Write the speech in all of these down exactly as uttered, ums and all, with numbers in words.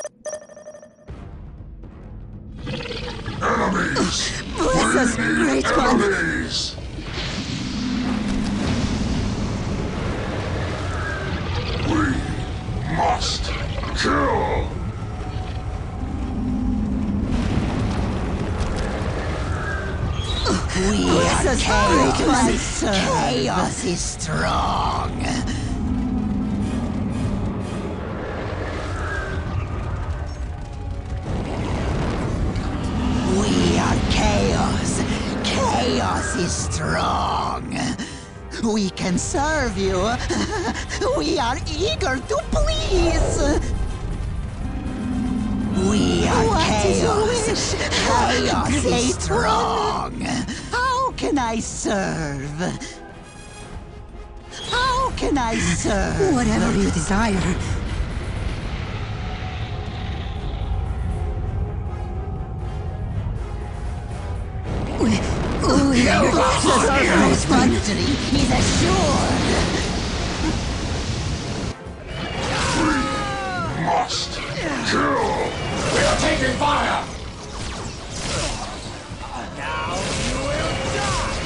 Enemies! Bless us, great one! Enemies! We must kill! We Bless are us, chaos. great one. Chaos is strong. We are chaos. Chaos is strong. We can serve you. We are eager to please. We are What is your chaos. wish? Chaos is Great strong. How can I serve? How can I serve? Whatever you desire. We, we are Bless our great one. victory is assured. We must kill! We are taking fire! Now you will die!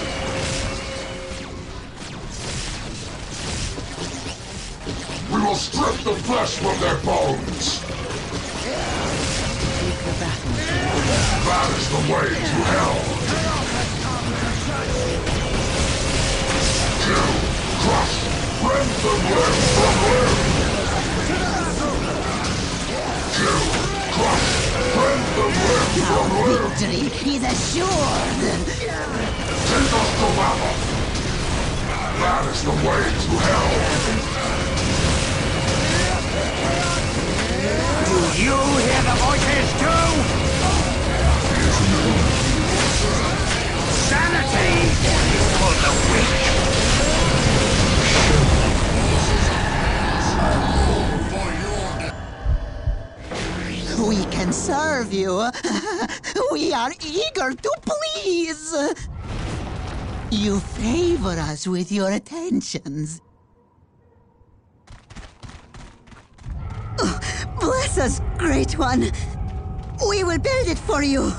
We will strip the flesh from their bones! That is the way to hell! Kill, crush, rend them limb from limb! Kill, crush, rend them limb from Our limb! victory is assured. Take us to battle! That is the way to hell! Do you hear the voices too? Sanity is for the weak. We can serve you. We are eager to please. You favor us with your attentions. Bless us, great one. We will build it for you.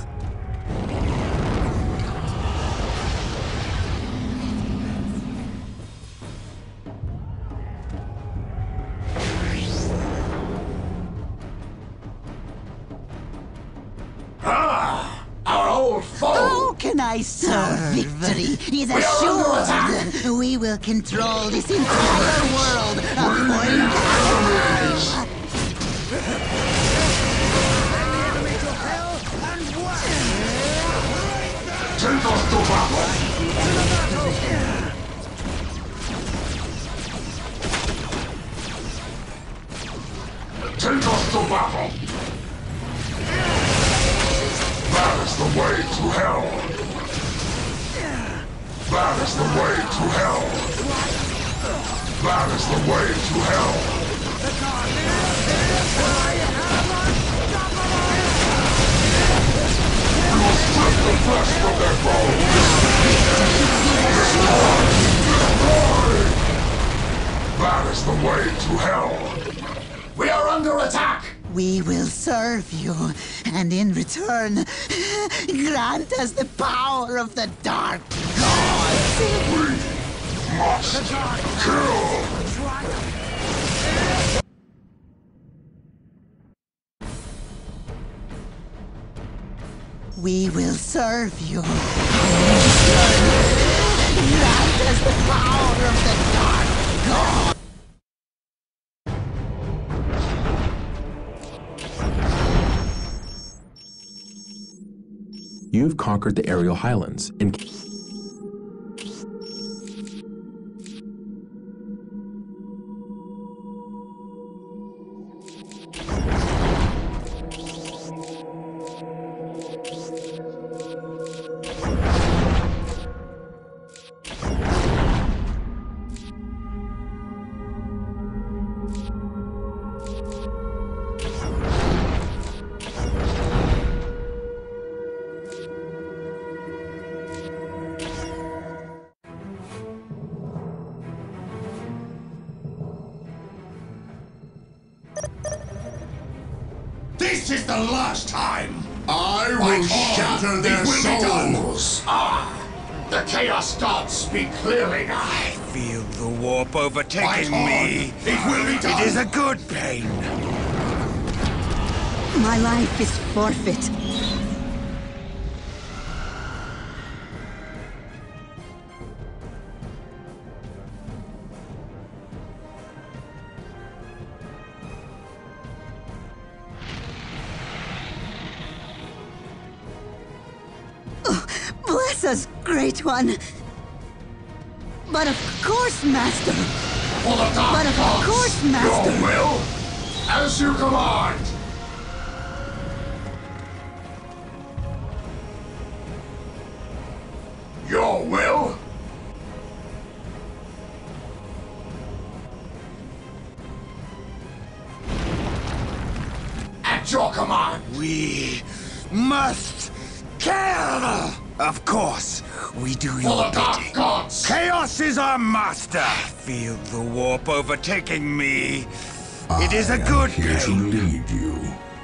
Ah! Our old foe! How can I serve? Our victory is assured. We will control this entire world. Appoint Enemies! Take us to battle! Take us to battle! That is the way to hell! That is the way to hell! That is the way to hell! We will strip the flesh from their bones! Destroy! Destroy! That is the way to hell! We are under attack! We will serve you, and in return, grant us the power of the Dark Gods. We must kill! We will serve you, and in return, grant us the power of the Dark Gods. You've conquered the aerial highlands and This is the last time! I My will God, shatter it their will be done. souls! Ah! The Chaos Gods speak clearly now! I feel the warp overtaking Fight on. me. It will be done! It is a good pain. My life is forfeit. Oh, bless us, Great One. But of course, Master. For the Dark But of Gods, course, Master. Your will, as you command! Your will? At your command! We must kill! Of course, we do For your the Dark bidding. Gods! Chaos is our master. Feel the warp overtaking me. It is a good Here to pain. lead you.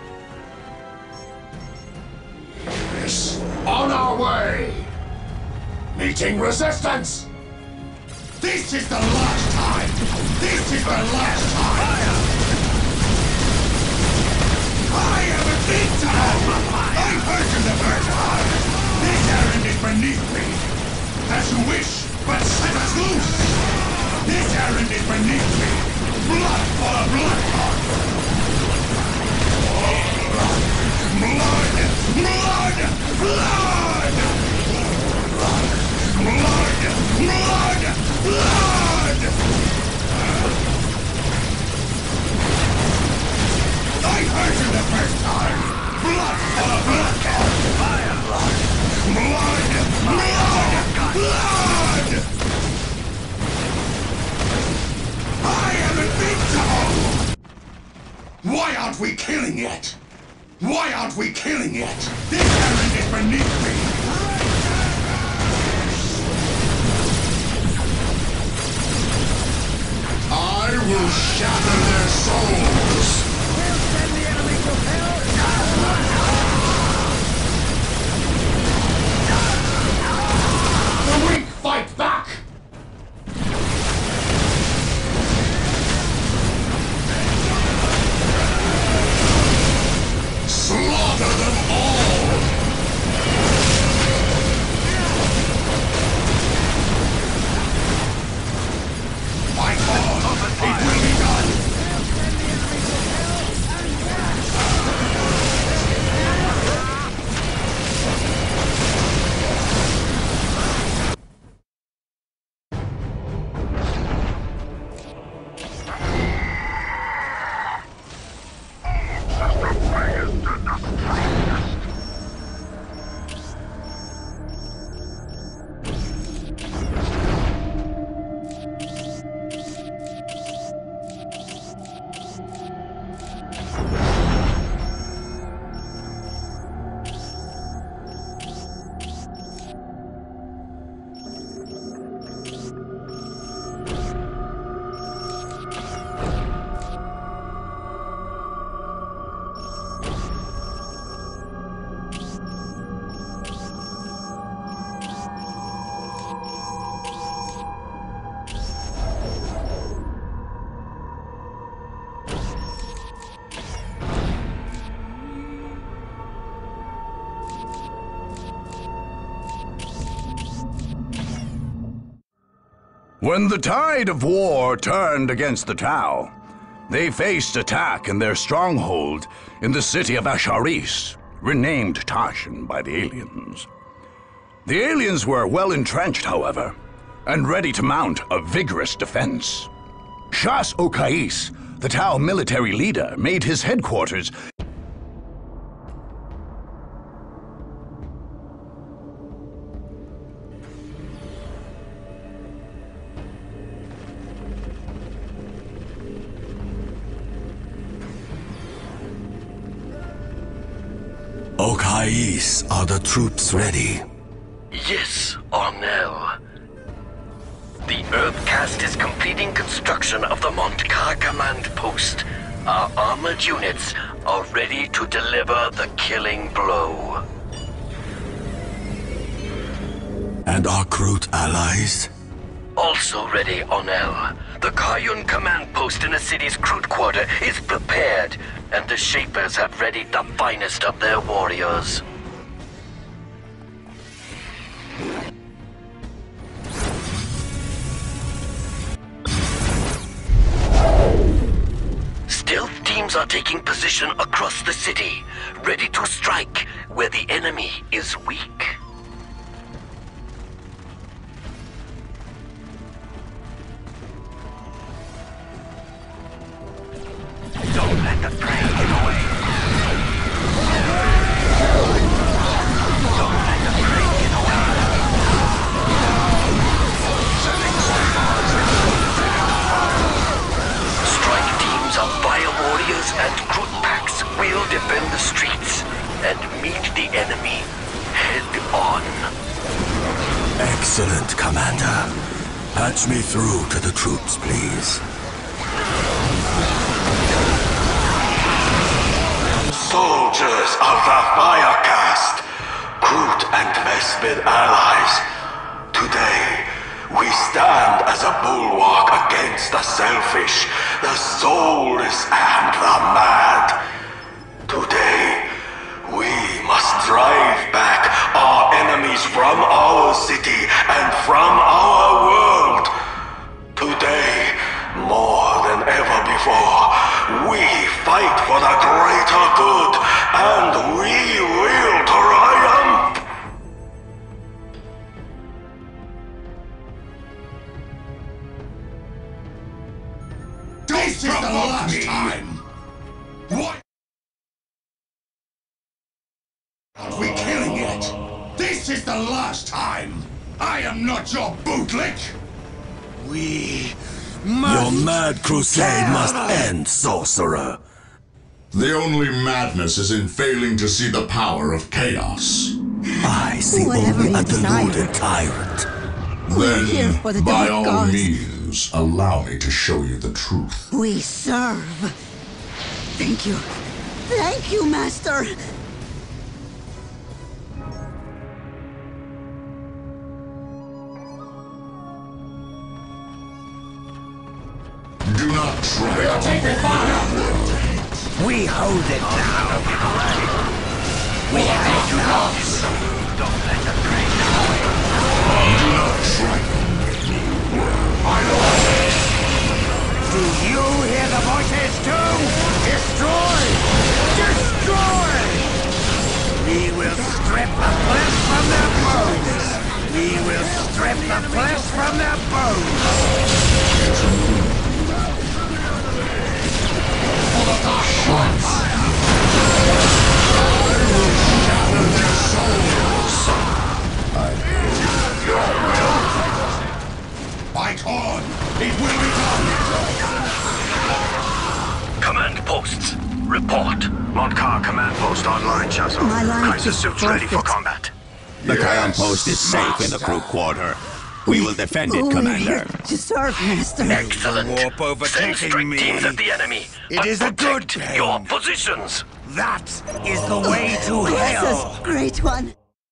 Yes, on our way! Meeting resistance! This is the last time! This is the last time! I am a victim! I heard you the first time! This errand is beneath me! As you wish, but set us loose! This errand is beneath me! Blood for the blood god! Blood! Blood! Blood! Blood! Blood! Blood! I heard you the first time! Blood for the blood god! Fire! Blood! Blood! Blood! I am invincible! Why aren't we killing yet? Why aren't we killing yet? This errand is beneath me! I will shatter their souls! We'll send the enemy to hell. The weak fight back! Slaughter them all! My God, it will be done! When the tide of war turned against the Tau, they faced attack in their stronghold in the city of Asharis, renamed Tashin by the aliens. The aliens were well entrenched, however, and ready to mount a vigorous defense. Shas Okais, the Tau military leader, made his headquarters Okais, are the troops ready? Yes, Arnell. The Earthcast is completing construction of the Montcar command post. Our armored units are ready to deliver the killing blow. And our Kroot allies? Also ready, Onel. The Kayun command post in the city's Kroot quarter is prepared, and the Shapers have readied the finest of their warriors. Stealth teams are taking position across the city, ready to strike where the enemy is weak. Don't let the prey get away. Don't let the prey get away. Strike teams of fire warriors and Kroot packs will defend the streets and meet the enemy head on. Excellent, Commander. Patch me through to the troops, please. Soldiers of the Firecast, Kroot and Vespid allies, today we stand as a bulwark against the selfish, the soulless, and the mad. Today we must drive back our enemies from our city and from our world. Today, more than ever before, we fight for the greater good, and we will triumph! This is the last time! What? Aren't we killing it? This is the last time! I am not your bootlick! We Your mad crusade must end, sorcerer. The only madness is in failing to see the power of chaos. I see Whatever only a you desire. deluded tyrant. We're here for the Then, by dark all gods. means, allow me to show you the truth. We serve. Thank you. Thank you, Master. Do not try. we hold it now. We have to lost. Don't let the prey get away. Do not try. Do you hear the voices too? Destroy! Destroy! We will strip the flesh from their bones. We will strip the flesh from their bones. By Corn, it will be done! Command posts, report. Montcar command post online, Chazo. My life Kaiser is suits ready for forfeit. combat. The Kayan post is safe in the Kroot quarter. We will defend it, We're Commander. here to serve, Master. Excellent. warp Send overtaking strike me. teams at the enemy. It but is a good protect pain. your positions. That is the way to Bless hell. us, Great One.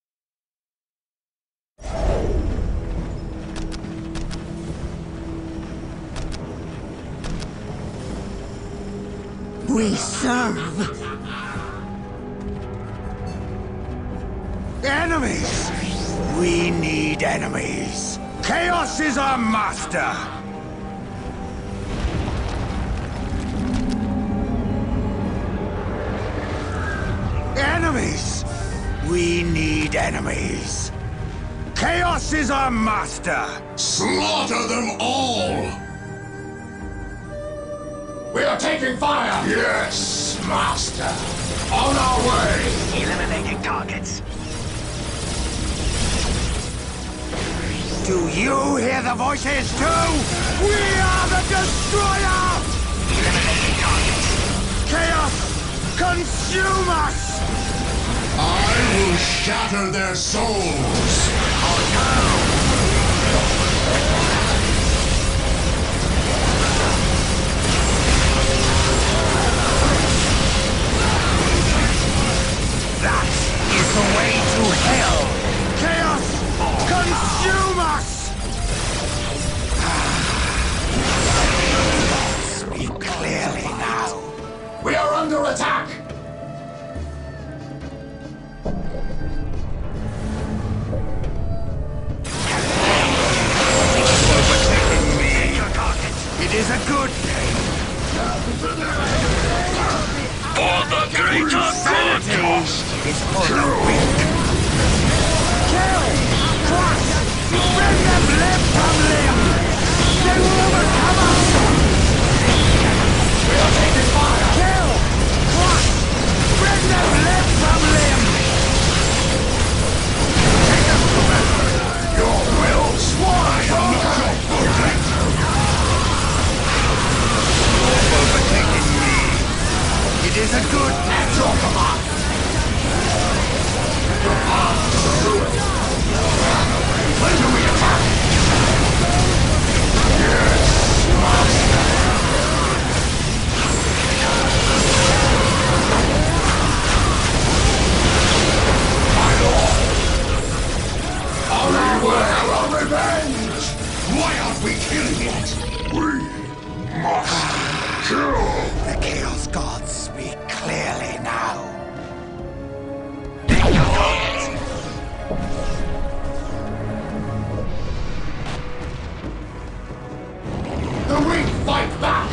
We serve. Enemies! We need enemies. Chaos is our master. Enemies! We need enemies. Chaos is our master. Slaughter them all! We are taking fire! Yes, Master! On our way! Eliminating targets. Do you hear the voices too? We are the destroyer! Eliminating targets. Chaos, consume us! I will shatter their souls! greater sanity is for the weak. Kill! Crush! Bring them limb from limb! They will overcome us! We'll take this fire! Kill! Crush! Bring them limb from limb! Take us to battle! Your will! Swine! I am not your foot! You've overtaken me! It is a good at your command! Your path to ruin! When do we attack? Yes, master! My lord! Are we will have revenge! Why aren't we killing it? We must kill! The Chaos Gods speak clearly now. The weak fight back!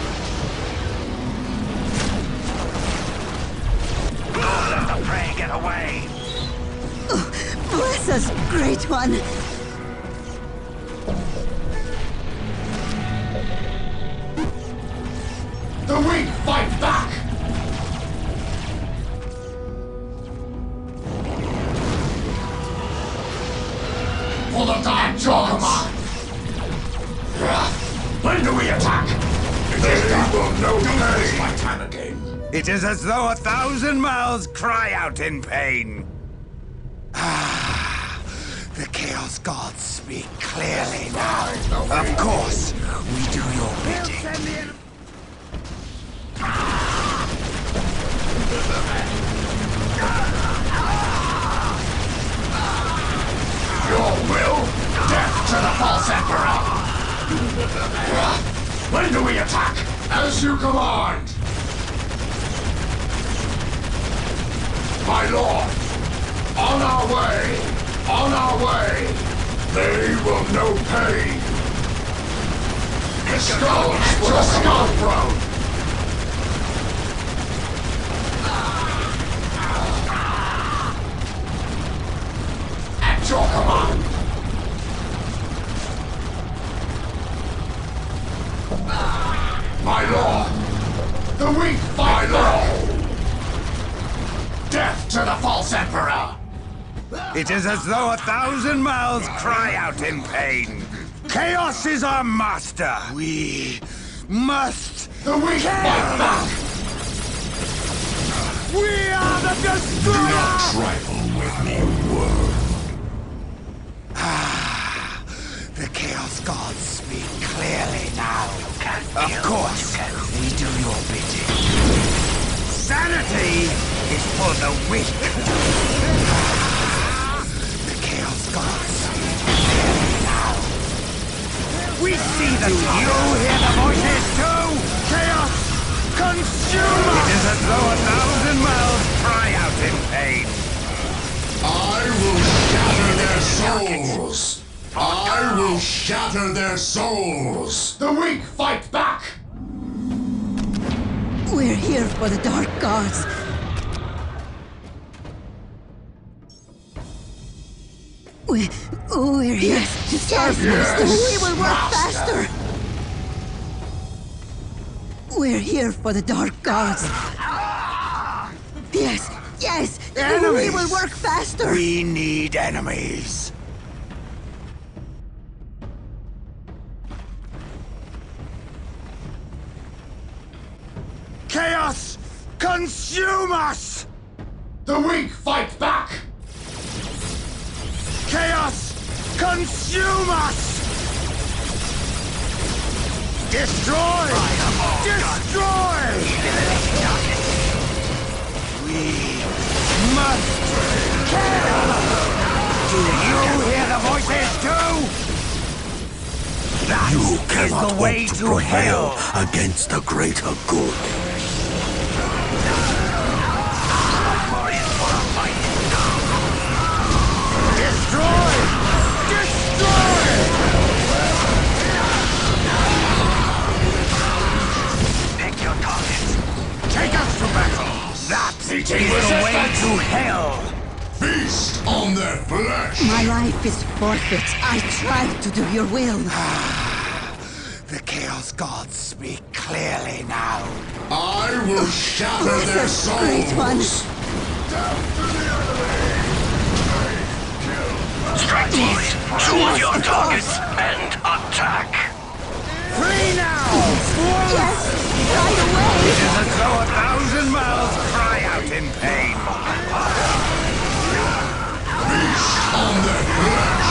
Don't let the prey get away! Oh, bless us, Great One! The weak fight back! For the Dark Gods! When do we attack? They will know Don't waste my time again. It is as though a thousand mouths cry out in pain. Ah, the Chaos Gods speak clearly now. Of course, we do your bidding. Your will? Death to the false Emperor! When do we attack? As you command! My lord! On our way! On our way! They will know pain! The skulls will the skull throne! At your command! My lord! The weak fight back! Death to the false Emperor! It is as though a thousand mouths cry out in pain. Chaos is our master. We must... The weak fight back! We are the destroyer! Do not trifle with me, world. Ah, the Chaos Gods speak clearly now. Of course, we do your bidding. Sanity is for the weak. The Chaos Gods speak clearly now. We see that you hear the voices too. Chaos, consume us! It is as though a thousand mouths cry out in pain. I will shatter their souls! I will shatter their souls! The weak fight back! We're here for the Dark Gods. We, we're here to serve yes, Master. We will work Master. faster. We're here for the Dark Gods. Yes, yes, Enemies. we will work faster. We need enemies. Chaos, consume us! The weak fight back! Chaos, consume us! Destroy! Destroy! We must kill! Do you hear the voices too? That You is cannot the way hope to to prevail hell! against the greater good. Destroy! Destroy! Pick your targets. Take us to battle! That is the way to hell. Feast on their flesh! My life is forfeit. I tried to do your will. The Chaos Gods speak clearly now. I will shatter their souls! Great one. Strike force, choose your targets, and attack. Free now! Yes, right away. It is as though a thousand mouths cry out in pain. Feast on their flesh!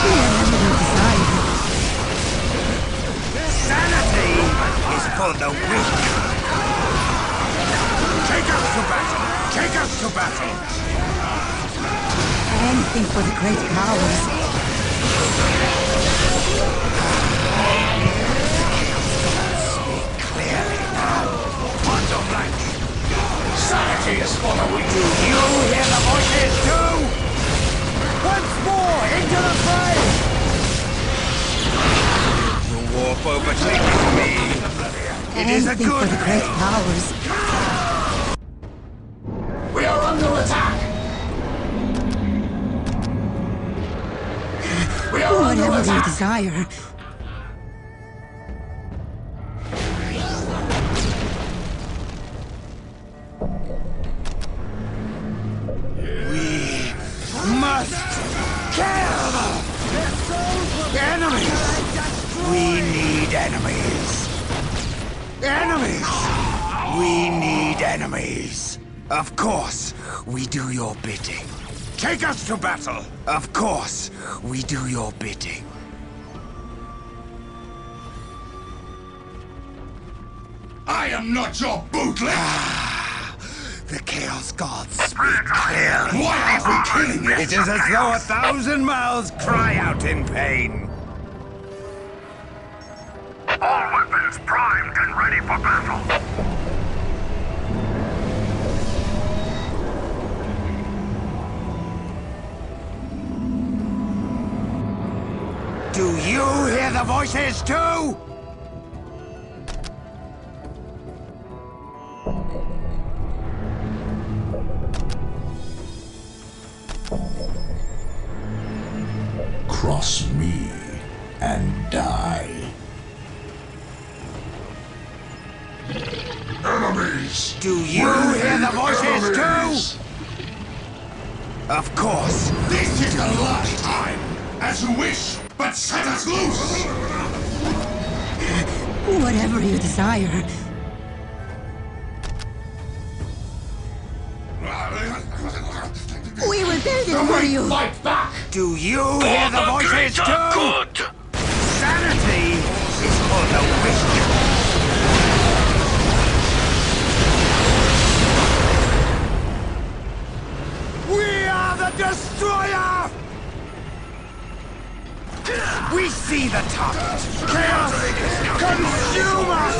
Sanity is for the weak. Take us to battle! Take us to battle! Anything for the great powers. Speak clearly now. Ponto Blank! Sanity is for the weak. Do you hear the voices too? Once more into the fray! The warp overtakes me. It is a Anything good for the great day. powers. We are under attack! We are under Whatever you attack! desire. We must kill enemies! We need enemies! Enemies! We need enemies! Of course, we do your bidding. Take us to battle! Of course, we do your bidding. I am not your bootleg! The Chaos Gods speak clearly. Why are we killing it? It is as though a thousand mouths cry out in pain. All weapons primed and ready for battle. Do you hear the voices too? Cross me and die. Enemies! Do you hear the voices too? Of course. This is the last time! As you wish, but set us loose! Whatever you desire. We will build it for you. Fight back! Do you hear the voices too? Good. Sanity is for the weak. We are the destroyer! We see the target. Chaos, consume us!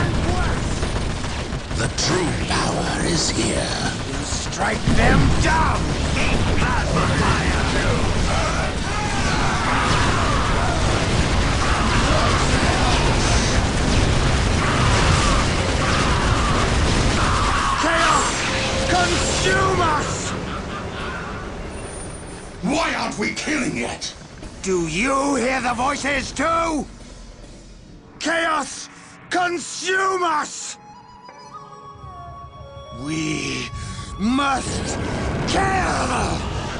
The true power is here. We'll strike them down! Plasma fire! Chaos, consume us! Why aren't we killing it? Do you hear the voices too? Chaos, consume us! We must kill!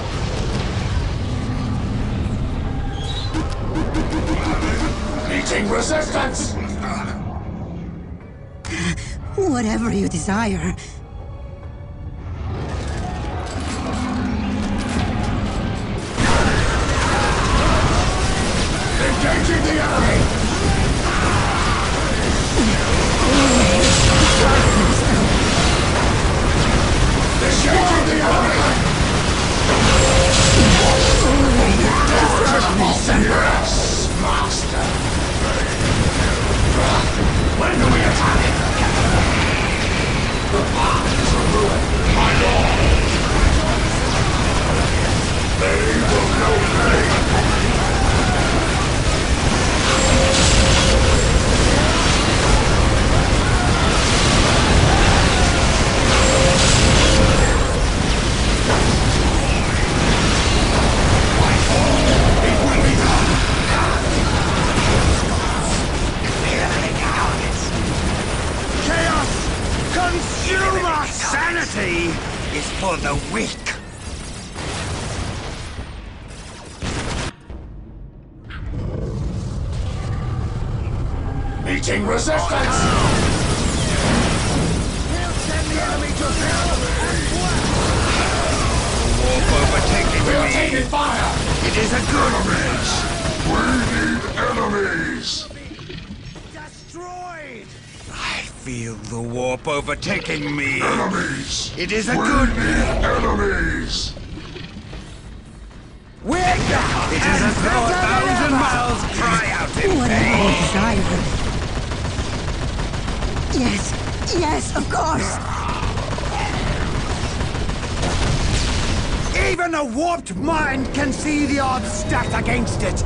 Meeting resistance! Whatever you desire. Engaging the enemy! Engaging the enemy! Yes, master! When do we attack? The path to ruin, my lord! They will know me! is for the weak. Meeting resistance! We'll send the enemy to hell as well! Warp overtaking We are me. taking fire! It is a good Enemies! We need enemies! destroyed! I feel the warp overtaking me. Enemies! It is a we good need enemies! We're gone! It is as though a thousand miles cry out in Whatever you pain. desire. Yes, yes, of course. Even a warped mind can see the odds stacked against it.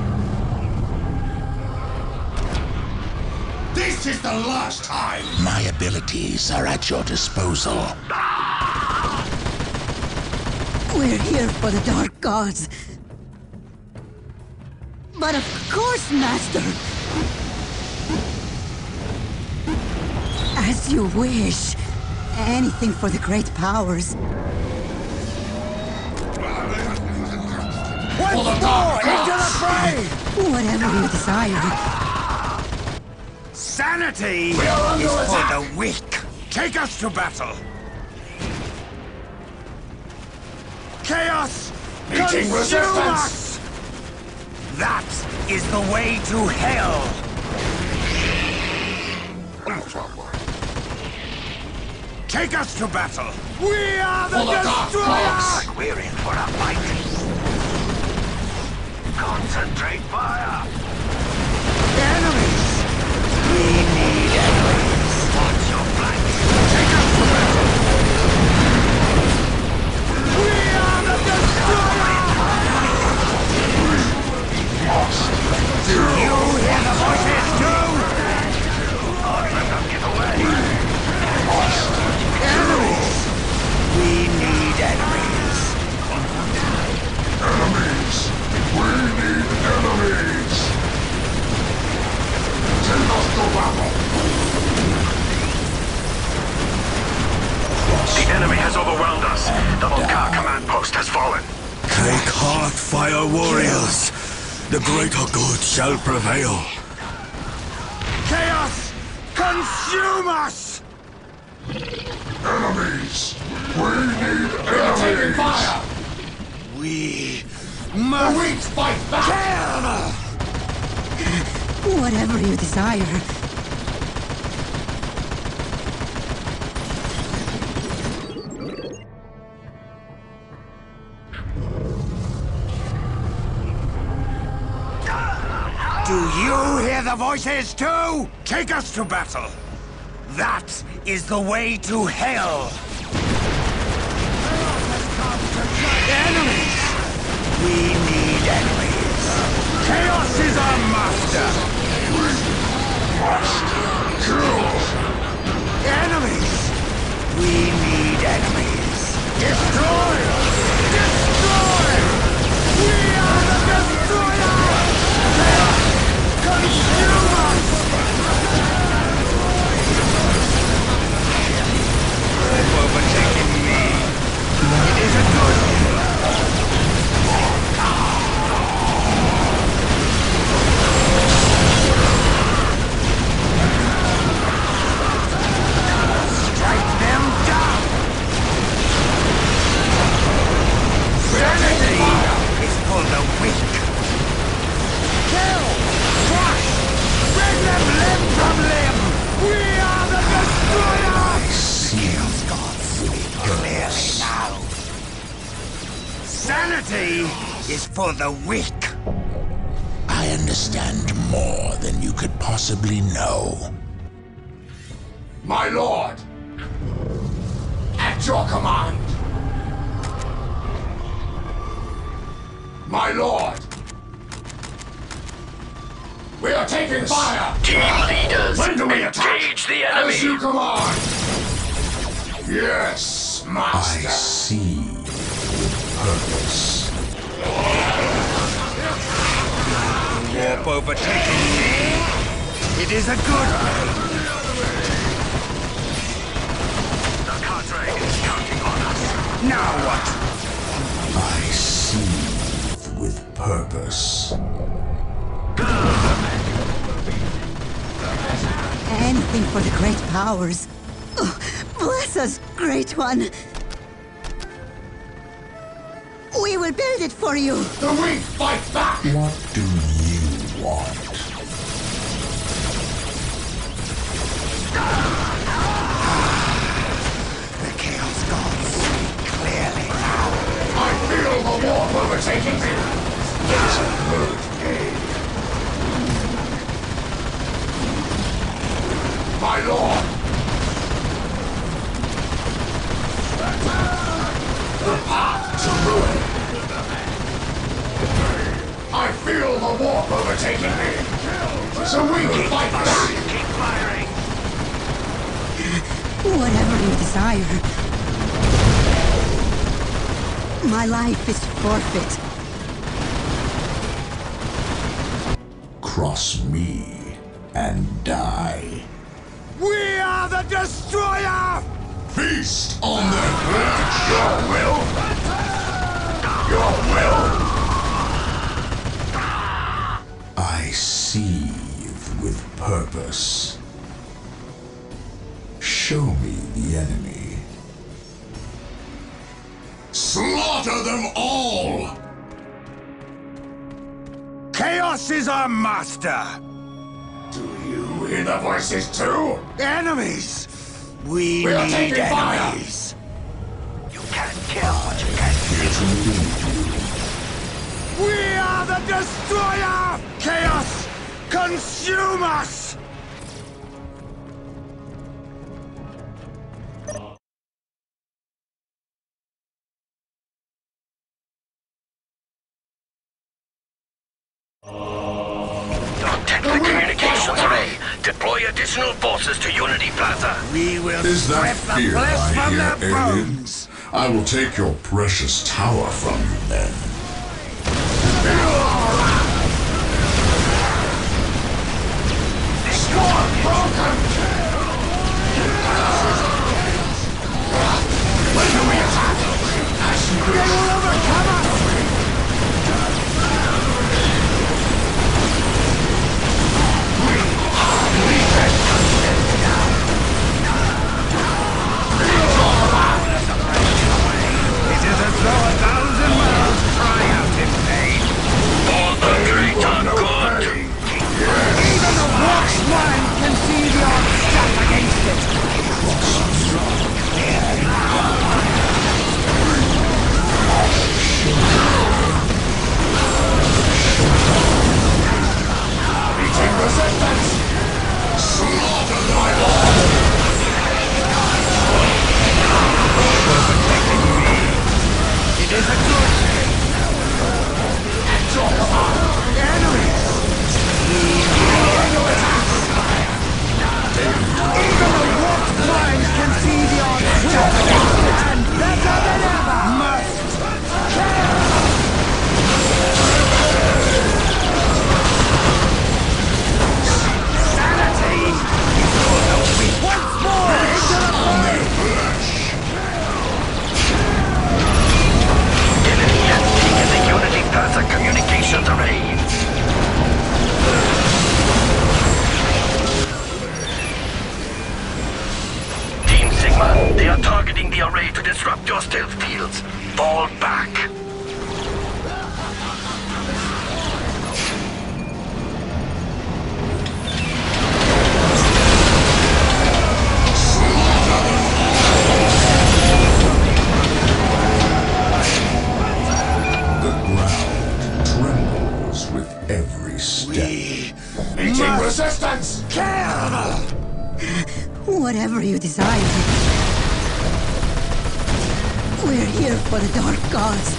This is the last time! My abilities are at your disposal. We're here for the Dark Gods. But of course, Master. As you wish. Anything for the great powers. Once more into the fray! Whatever you desire. Sanity We are under is for attack. the weak. Take us to battle. Chaos! Meeting consume resistance. us! That is the way to hell! Take us to battle! We are the For the Dark destroyer! Gods. We're in for a fight! Concentrate fire! Enemies! We need enemies! Watch your flank! Take us to battle! We are the destroyer! Do you hear the voices too? God, let them get away! Enemies! We need enemies! Enemies! We need enemies! Take us to battle! The enemy has overwhelmed us. The Volkar command post has fallen. Take heart, fire warriors! The greater good shall prevail. Chaos! Consume us! Enemies! We need We are taking enemies! fire! We The must weak fight back! kill! Whatever you desire. Do you hear the voices too? Take us to battle. That is the way to hell. Enemies! We need enemies. Chaos is our master. Enemies! We need enemies. Destroy! Destroy! We are the destroyer! Chaos! Consume us! Overtaking me. It is a good. Strike them down. Sanity is for the weak. Kill! Crush! Rend them limb from limb! We are the destroyers! Shields God see clearly now. Sanity is for the weak. I understand more than you could possibly know. My lord! At your command! My lord! We are taking fire! Team leaders, When do we attack? engage the As enemy! you command! Yes, I master! see purpose. Warp overtaking me. It is a good. The cadre is counting on us. Now what? I seethe with purpose. Anything for the great powers. Oh, bless us, Great One. We will build it for you. The weak fight back! What do you want? The Chaos Gods speak clearly now. I feel the warp overtaking me! It's a birthday. My lord! The path to ruin! I feel the warp overtaking me! So we can fight back! Keep firing. Whatever you desire. My life is forfeit. Cross me and die. We are the Destroyer! Feast on their flesh! Your will! Your will! I seethe with purpose. Show me the enemy. Slaughter them all! Chaos is our master! Do you hear the voices too? Enemies! We, We are need taking fire. enemies! You can't kill what you can't Here to lead you. We are the Destroyer! Chaos, consume us! Protect the communications array. Deploy additional forces to Unity Plaza. We will Is that strip the fear flesh I from hear, their alien? bones! I will take your precious tower from you then. Swarm broken! When do we attack? As you They will overcome us! It is as though a thousand worlds cry out in vain. For the greater good. Even the warp's mind can see the odds stacked against it. meeting resistance! Slaughter my lord! It is a good thing. At your command! Enemies! Even the warped mind can see the odds stacked against it. And better than ever must kill! Sanity! Once more into the fray! Enemy has taken the Unity Plaza communications array. Team Sigma, they are targeting the array to disrupt your stealth fields. Fall back. The ground trembles with every step. Meeting resistance! Kill! Whatever you desire. We're here for the Dark Gods.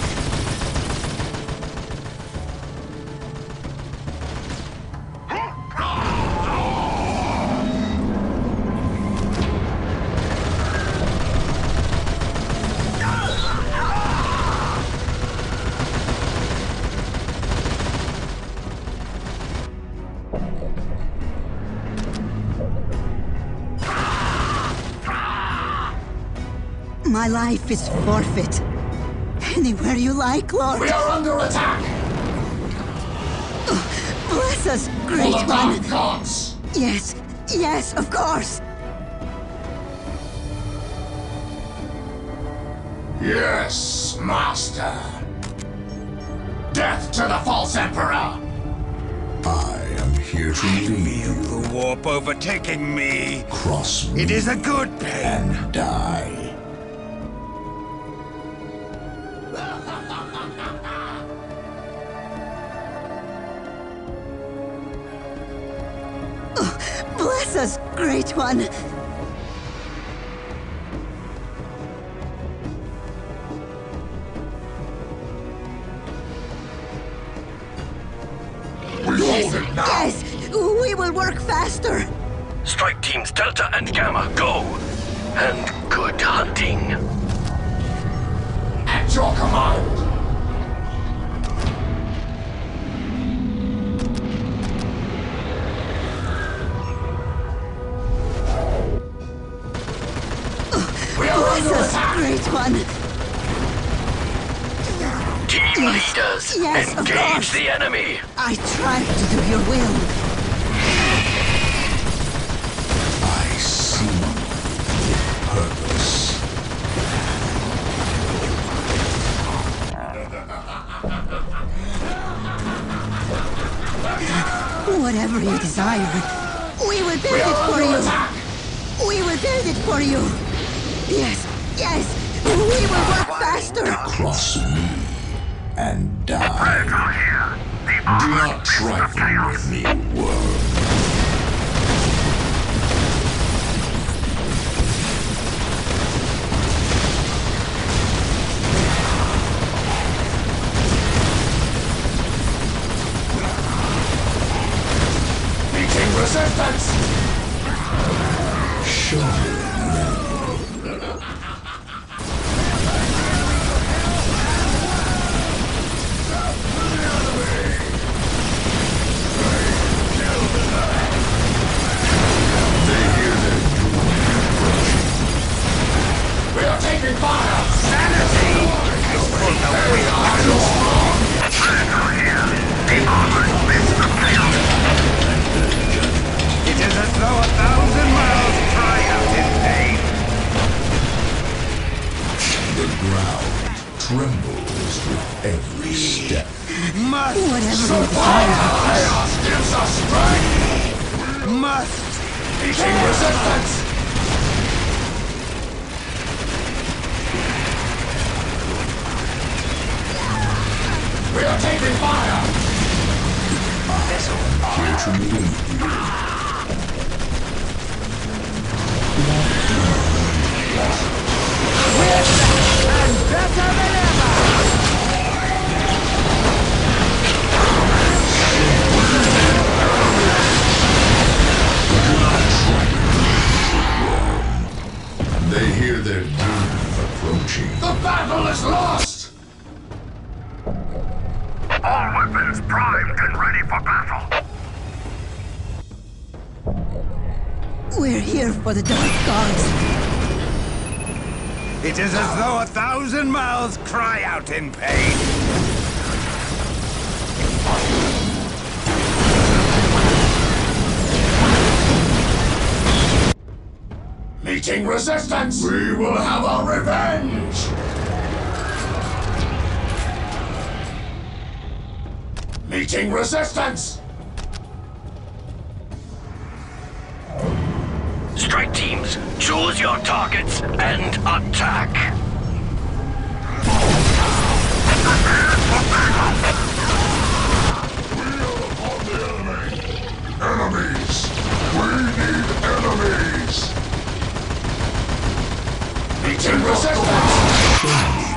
My life is forfeit. Anywhere you like, Lord. We are under attack! Oh, bless us, Great For the One. dark gods! Yes, yes, of course. Yes, Master. Death to the false Emperor! I am here to lead Feel you. the warp overtaking me. Cross me It is a good pain. and die. Oh, bless us, Great One. We hold it now! Yes, we will work faster. Strike teams Delta and Gamma, go! And good hunting. At your command! We are Bless under us, attack! Great One. Team Yes, leaders, yes, of engage course. the enemy! I try to do your will. I see purpose. Whatever you desire, we will build We it are for under you. attack! We will build it for you. Yes, yes, we will work faster. Cross me and die. Predator here. The Do armored not fist of trifle chaos. with me, world. Meeting resistance! Show me. They hear their doom approaching. We are taking fire! Sanity! Predator here. The armored fist of chaos. It is as though a thousand miles cry out in pain. The ground trembles with every step. Must Whatever you desire. Chaos gives us strength! Must! Meeting resistance! We are taking fire! Here to lead you. And better than ever! They hear their doom approaching. The battle is lost! All weapons primed and ready for battle. We're here for the Dark Gods. It is as though a thousand mouths cry out in pain. Meeting resistance! We will have our revenge! Meeting resistance! Strike teams, choose your targets and attack! Enemies! We need enemies! Meeting resistance!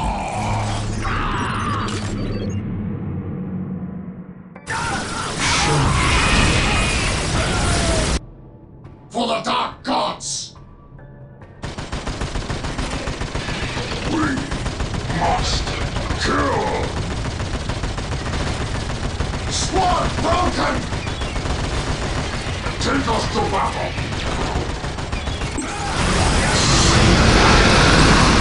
For the Dark Gods! We must kill! Squad broken! Take us to battle!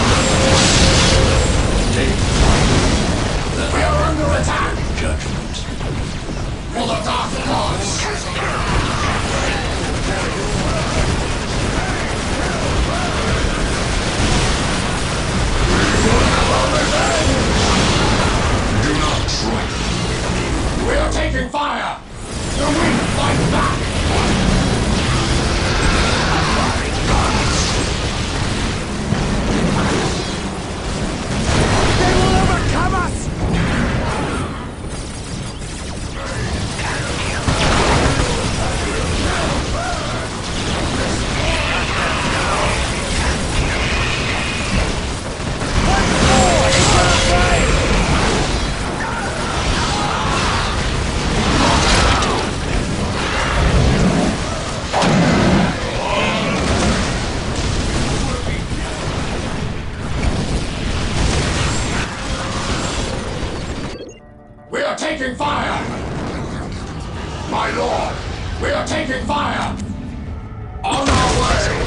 taking fire! My lord, we are taking fire! On our way!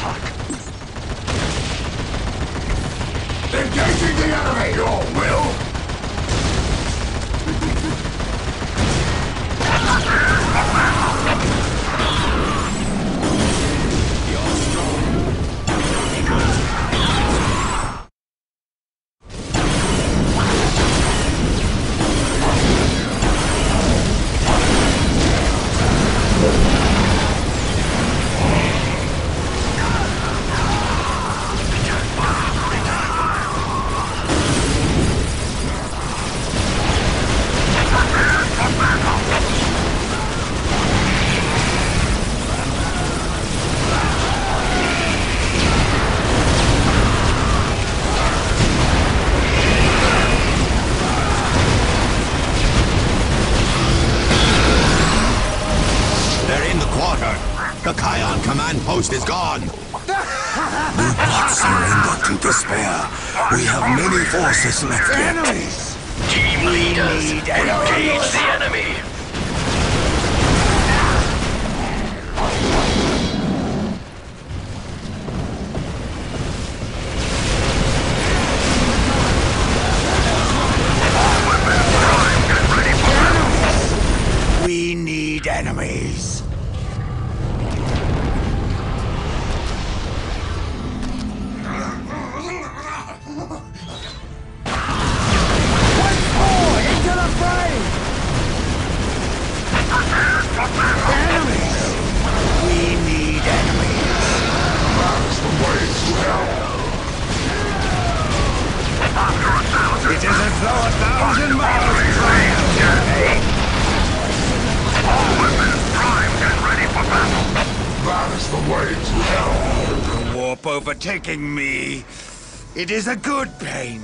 Engaging the enemy, your will! The Kion command post is gone! Do not surrender to despair. We have many forces left yet. Enemies! Team leaders, engage the enemy! We need enemies. It is as though a thousand miles journey. All weapons primed and ready for battle. That is the way to hell. The warp overtaking me. It is a good pain.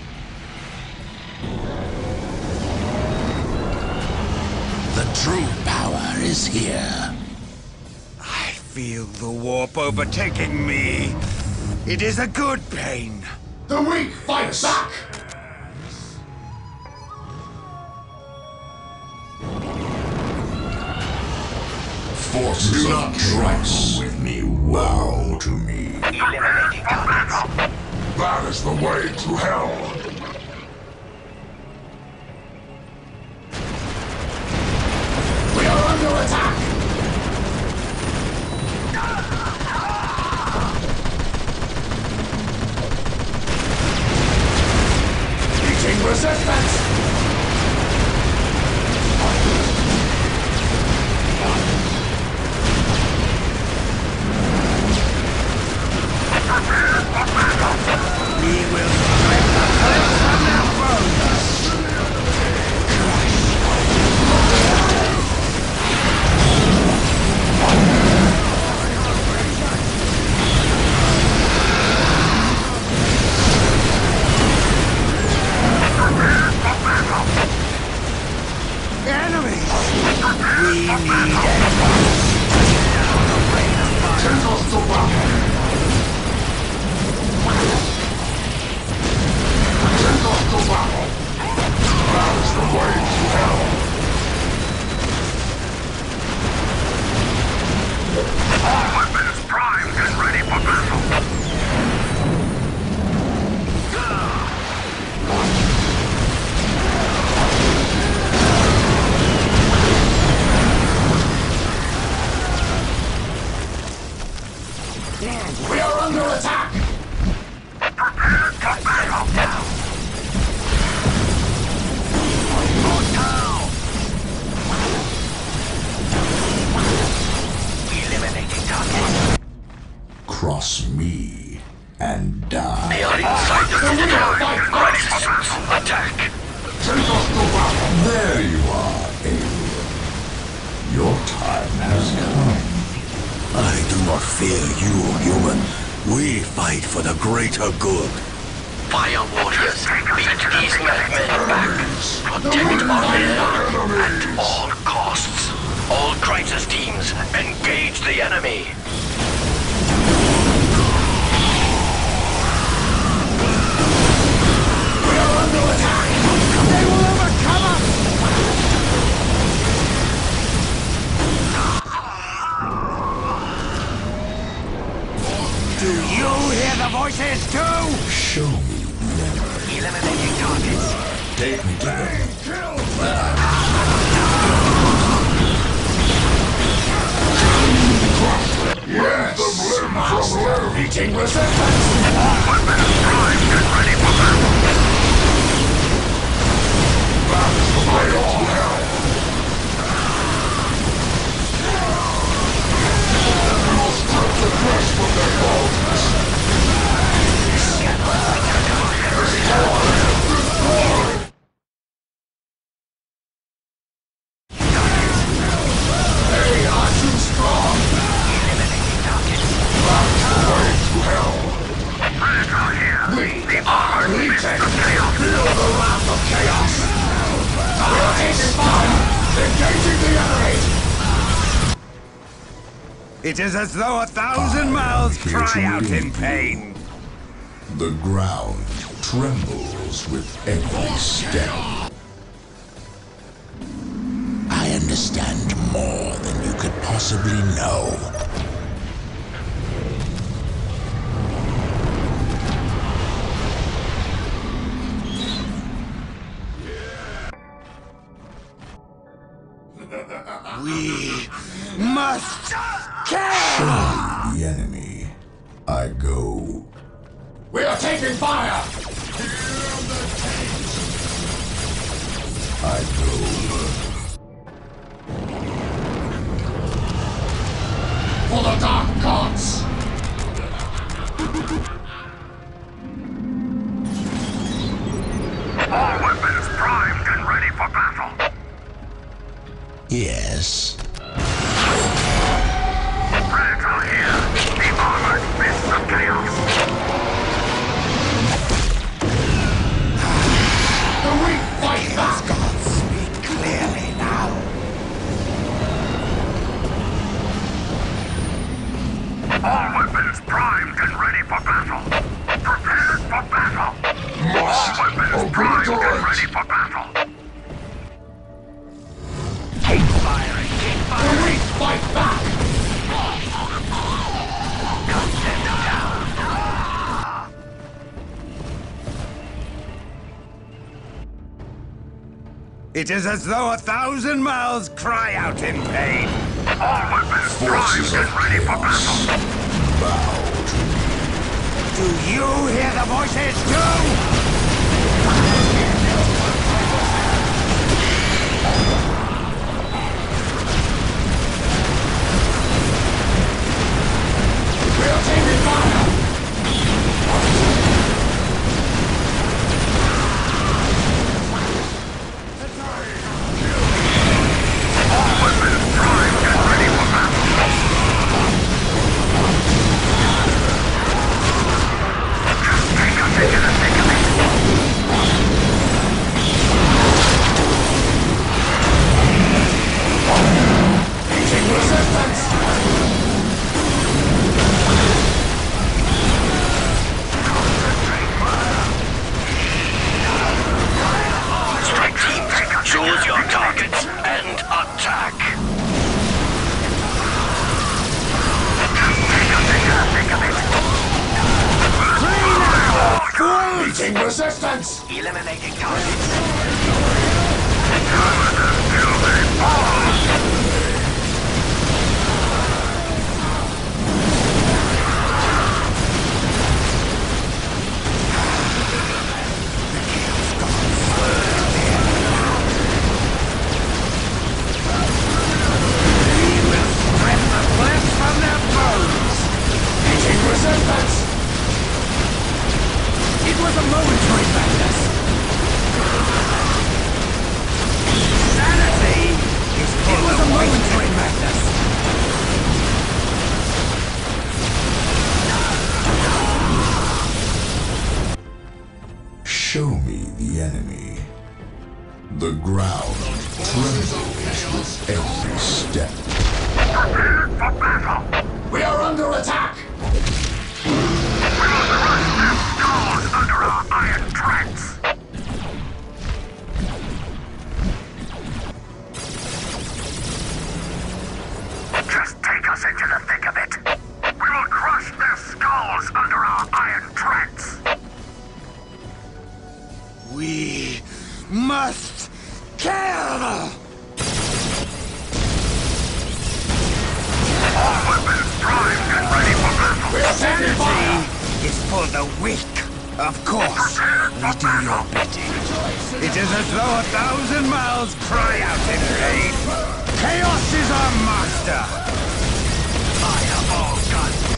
The true power is here. I feel the warp overtaking me. It is a good pain. The weak fight back! Forces do not trifle with me. Bow to me. Eliminating targets. That is the way to hell. We are under attack! Meeting resistance! We will strip the cliffs from their bones. Enemies! We need enemies. Take us to battle! Take us to battle! That is the way to hell! All weapons primed and ready for battle! We are under attack! Prepare to battle now! Eliminating targets. Cross me and die. They are inside the citadel. Crisis suits, attack! Take us to battle! There you are, alien. Your time has come. I do not fear you, human. We fight for the greater good. Fire warriors, beat these madmen back. Protect our air at all costs. All crisis teams, engage the enemy. We are under attack! They will overcome us! Show me the enemy. Eliminating targets. Take me to them. Yes, master. Meeting resistance. All weapons primed and ready for battle. That's the way all hell. We'll strip the flesh from their bones. They are too strong. Eliminating targets. That's the way to hell. Predator here. We are legion. Feel the wrath of chaos. We're taking fire. Engaging the enemy. It is as though a thousand I mouths am here cry to out in lead pain. The ground trembles with every step. I understand more than you could possibly know. We must kill! Show me the enemy. I go. We are taking fire! I go. For the dark gods! All weapons primed and ready for battle. Yes. Predator here. The armored fist of chaos. The weak fight back! God, speak clearly now. All weapons primed and ready for battle. Prepared for battle. Must All weapons primed and obliterate! ready for battle. Keep firing. Keep The firing. weak fight back! Cut them down. It is as though a thousand mouths cry out in pain. All weapons Forces primed of and ready for chaos. battle. Bow to me. Do you hear the voices too? We are taking fire! All weapons primed and ready for battle. Just take us into the thick of it. Meeting resistance! Strike teams, choose your targets and attack. Just take us into the thick of it. Meeting resistance! Eliminating targets. Rip the flesh from their bones! Meeting resistance! It was a momentary madness. Sanity is full of a momentary madness. Show me the enemy. The ground trembles with every step. Prepared for battle. We are under attack! We must crush their skulls under our iron treads. Just take us into the thick of it. We will crush their skulls under our iron treads. We must kill! All weapons primed and ready for battle. Sanity is for the weak. Of course, we do your bidding. It is as though a thousand mouths cry out in pain. Chaos is our master. Fire all guns.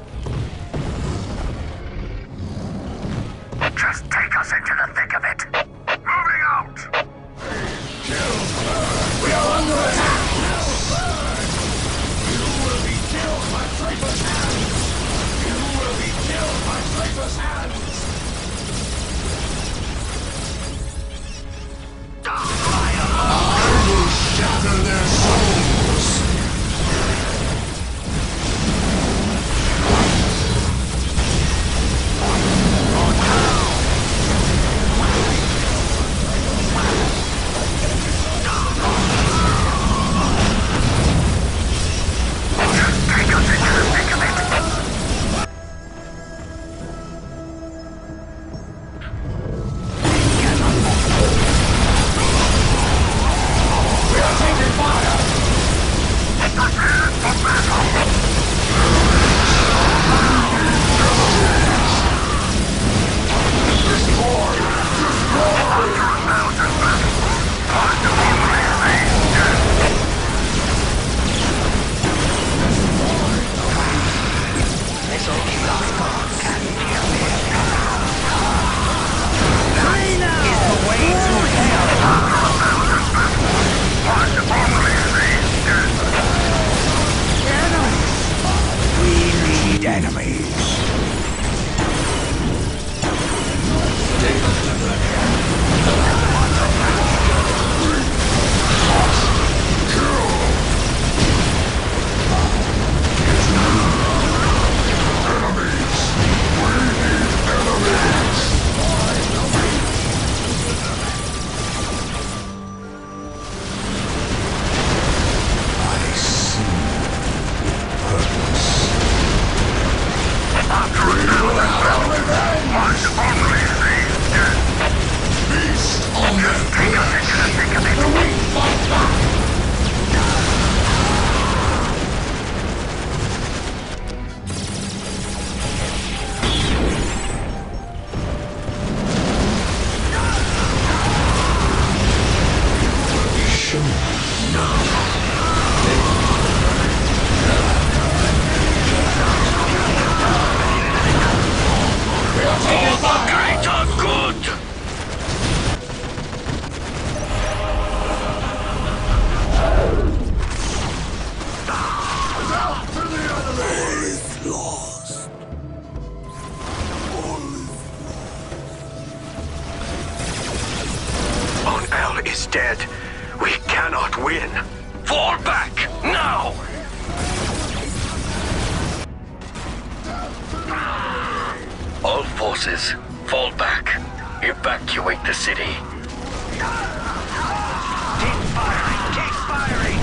Just take us into the thick of it. Moving out! We are under attack! You will be killed by Traper's hands! You will be killed by Traper's hands! I will shatter their souls! Take us into the thick of it. We are taking fire! Prepare for battle. Destroy! Destroy! After a thousand battles, one only remains dead. Is the way to hell. One only remains dead. Enemies. We need enemies. Is dead. We cannot win. Fall back, now! All forces, fall back. Evacuate the city. Keep firing! Keep firing!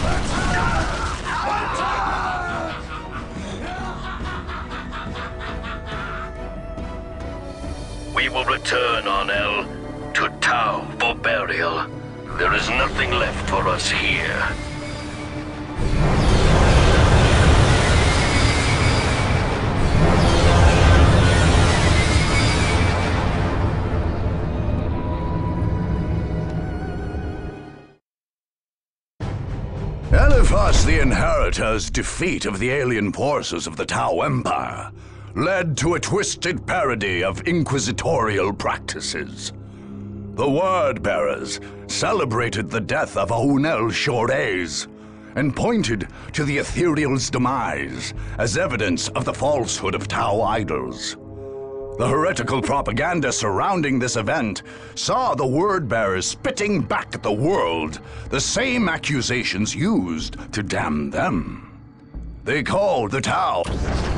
We will return, Arnell, to Tau for burial. There is nothing left for us here. Eliphas the Inheritor's defeat of the alien forces of the Tau Empire led to a twisted parody of inquisitorial practices. The Word-Bearers celebrated the death of Aunel Shorez and pointed to the Ethereal's demise as evidence of the falsehood of Tau idols. The heretical propaganda surrounding this event saw the Word-Bearers spitting back at the world the same accusations used to damn them. They called the Tau